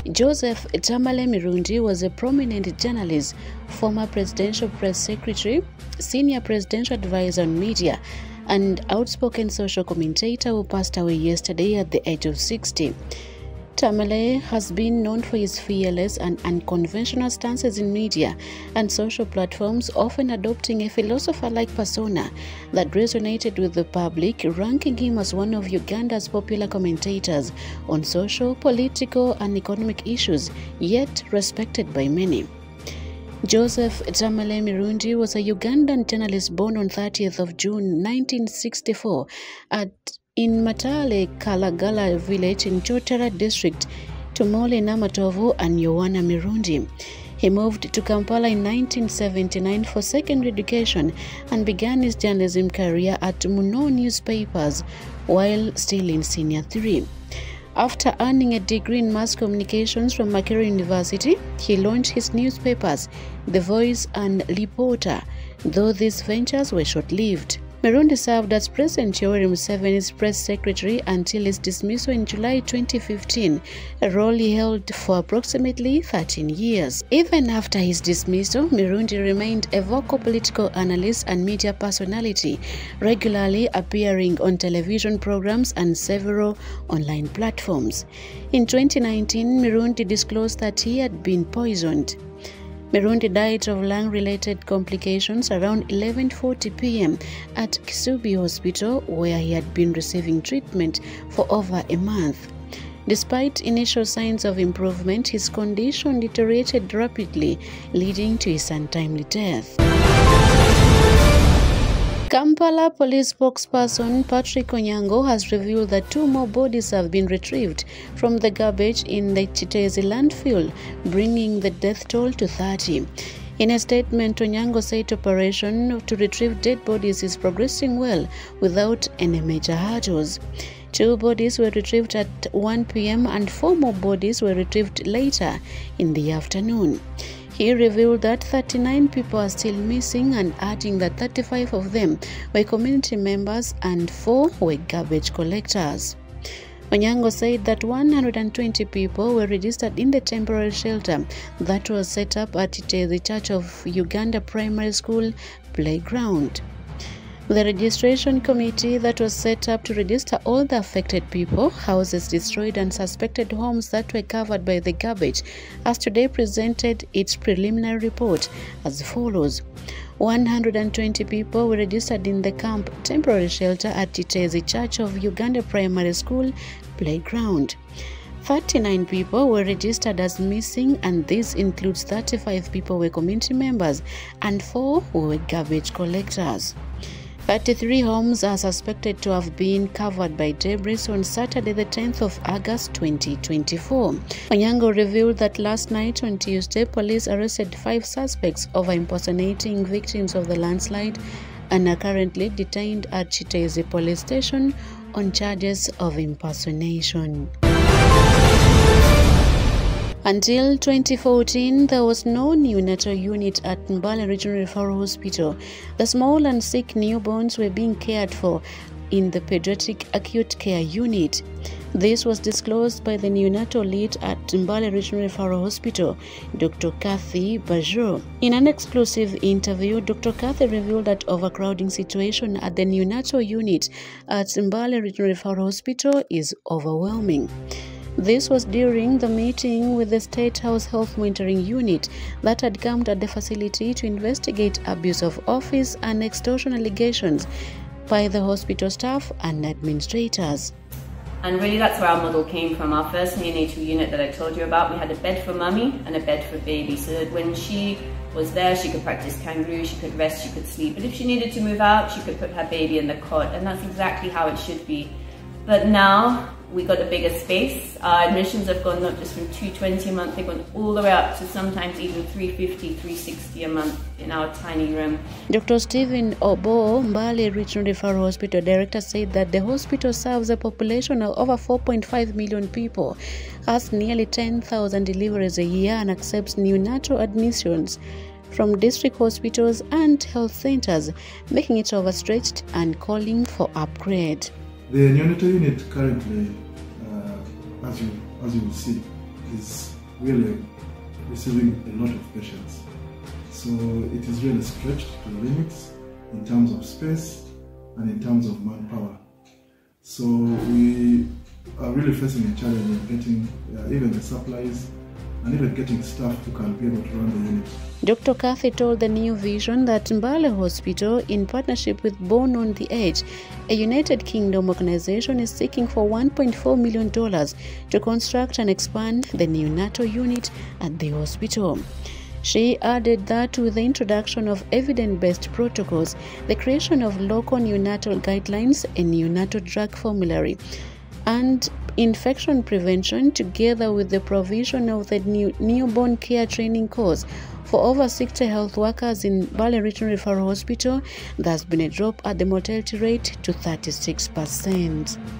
Joseph Tamale Mirundi was a prominent journalist, former presidential press secretary, senior presidential advisor on media, and outspoken social commentator who passed away yesterday at the age of 60. Tamale has been known for his fearless and unconventional stances in media and social platforms, often adopting a philosopher-like persona that resonated with the public, ranking him as one of Uganda's popular commentators on social, political, and economic issues, yet respected by many. Joseph Tamale Mirundi was a Ugandan journalist born on 30th of June 1964 in Matale Kalagala village in Chotara district to Mole Namatovu and Yohana Mirundi. He moved to Kampala in 1979 for secondary education and began his journalism career at Muno newspapers while still in Senior 3. After earning a degree in mass communications from Makerere University, he launched his newspapers, The Voice and Reporter, though these ventures were short-lived. Mirundi served as President Yoweri Museveni's press secretary until his dismissal in July 2015, a role he held for approximately 13 years. Even after his dismissal, Mirundi remained a vocal political analyst and media personality, regularly appearing on television programs and several online platforms. In 2019, Mirundi disclosed that he had been poisoned. Mirundi died of lung-related complications around 11:40 p.m. at Kisubi Hospital, where he had been receiving treatment for over a month. Despite initial signs of improvement, his condition deteriorated rapidly, leading to his untimely death. Kampala police spokesperson Patrick Onyango has revealed that 2 more bodies have been retrieved from the garbage in the Chitezi landfill, bringing the death toll to 30. In a statement, Onyango said operation to retrieve dead bodies is progressing well without any major hurdles. 2 bodies were retrieved at 1 p.m. and 4 more bodies were retrieved later in the afternoon. He revealed that 39 people are still missing and adding that 35 of them were community members and 4 were garbage collectors. Onyango said that 120 people were registered in the temporary shelter that was set up at the Church of Uganda Primary School playground. The registration committee that was set up to register all the affected people, houses destroyed and suspected homes that were covered by the garbage, has today presented its preliminary report as follows. 120 people were registered in the camp temporary shelter at Chitezi Church of Uganda Primary School playground. 39 people were registered as missing, and this includes 35 people were community members and 4 were garbage collectors. 33 homes are suspected to have been covered by debris on Saturday, the 10th of August 2024. Onyango revealed that last night on Tuesday, police arrested 5 suspects over impersonating victims of the landslide and are currently detained at Chitezi police station on charges of impersonation. Until 2014, there was no neonatal unit at Mbale Regional Referral Hospital. The small and sick newborns were being cared for in the pediatric acute care unit. This was disclosed by the neonatal lead at Mbale Regional Referral Hospital, Dr. Kathy Bajo. In an exclusive interview, Dr. Kathy revealed that overcrowding situation at the neonatal unit at Mbale Regional Referral Hospital is overwhelming. This was during the meeting with the State House Health Monitoring Unit that had come at the facility to investigate abuse of office and extortion allegations by the hospital staff and administrators. And really that's where our model came from. Our first neonatal unit that I told you about, we had a bed for mummy and a bed for baby, so that when she was there, she could practice kangaroo, she could rest, she could sleep. But if she needed to move out, she could put her baby in the cot, and that's exactly how it should be. But now, we got a bigger space. Our admissions have gone not just from 220 a month, they've gone all the way up to sometimes even 350, 360 a month in our tiny room. Dr. Stephen Obo, Mbale Regional Referral Hospital Director, said that the hospital serves a population of over 4.5 million people, has nearly 10,000 deliveries a year, and accepts neonatal admissions from district hospitals and health centers, making it overstretched and calling for upgrade. The neonatal unit currently, as you will see, is really receiving a lot of patients. So it is really stretched to the limits in terms of space and in terms of manpower. So we are really facing a challenge in getting even the supplies and even getting staff who can be able to run the unit. Dr. Kathy told the New Vision that Mbale Hospital, in partnership with Born on the Edge, a United Kingdom organization, is seeking for $1.4 million to construct and expand the neonatal unit at the hospital. She added that with the introduction of evidence-based protocols, the creation of local neonatal guidelines, a neonatal drug formulary, and infection prevention, together with the provision of the new newborn care training course for over 60 health workers in Mbale Regional Referral Hospital, there has been a drop at the mortality rate to 36%.